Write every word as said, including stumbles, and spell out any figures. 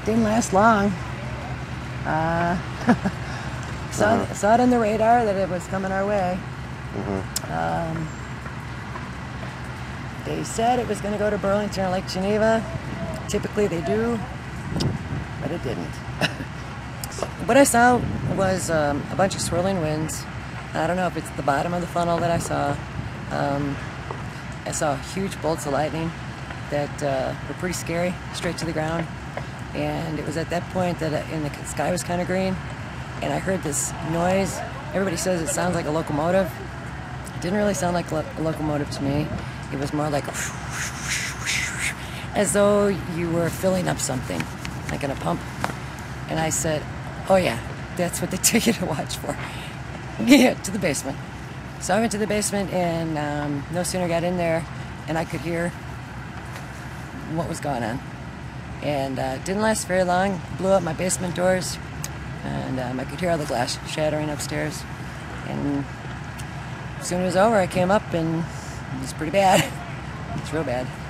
didn't last long. Uh, saw, Mm-hmm. saw it on the radar that it was coming our way. Mm-hmm. Um, they said it was going to go to Burlington or Lake Geneva. Typically they do, but it didn't. What I saw was um, a bunch of swirling winds. I don't know if it's the bottom of the funnel that I saw. Um, I saw huge bolts of lightning that uh, were pretty scary, straight to the ground. And it was at that point that uh, in the sky was kind of green, and I heard this noise. Everybody says it sounds like a locomotive. It didn't really sound like a locomotive to me. It was more like a as though you were filling up something, like in a pump. And I said, oh yeah, that's what they take you to watch for. Yeah, to the basement. So I went to the basement, and um, no sooner got in there, and I could hear what was going on. And uh, it didn't last very long. Blew up my basement doors, and um, I could hear all the glass shattering upstairs. And as soon as it was over, I came up, and it was pretty bad. It's real bad.